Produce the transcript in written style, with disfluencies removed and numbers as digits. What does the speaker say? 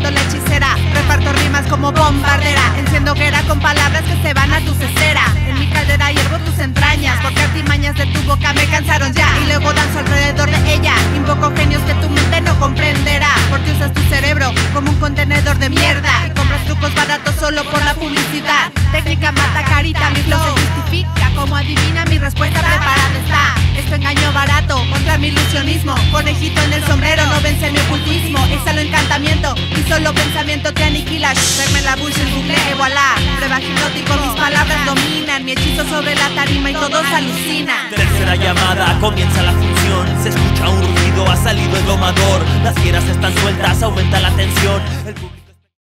siendo la hechicera. Reparto rimas como bombardera, enciendo hoguera con palabras que se van a tu cesera. En mi caldera hiervo tus entrañas, porque artimañas de tu boca me cansaron ya. Y luego danzo alrededor de ella, invoco genios que tu mente no comprenderá. Porque usas tu cerebro como un contenedor de mierda y compras trucos baratos solo por la publicidad. Técnica mata carita, mi flow se justifica como adivina, mi respuesta preparada está. Esto engaño barato contra mi ilusionismo. Conejito en el sombrero no vence mi ocultismo. Exhalo encantamiento y solo pensamiento te aniquila. Verme la bullshit, google, voilà. Prueba hipnótico, mis palabras dominan mi hechizo sobre la tarima y todos alucinan. Tercera llamada, comienza la función. Se escucha un rugido, ha salido el domador. Las fieras están sueltas, aumenta la tensión.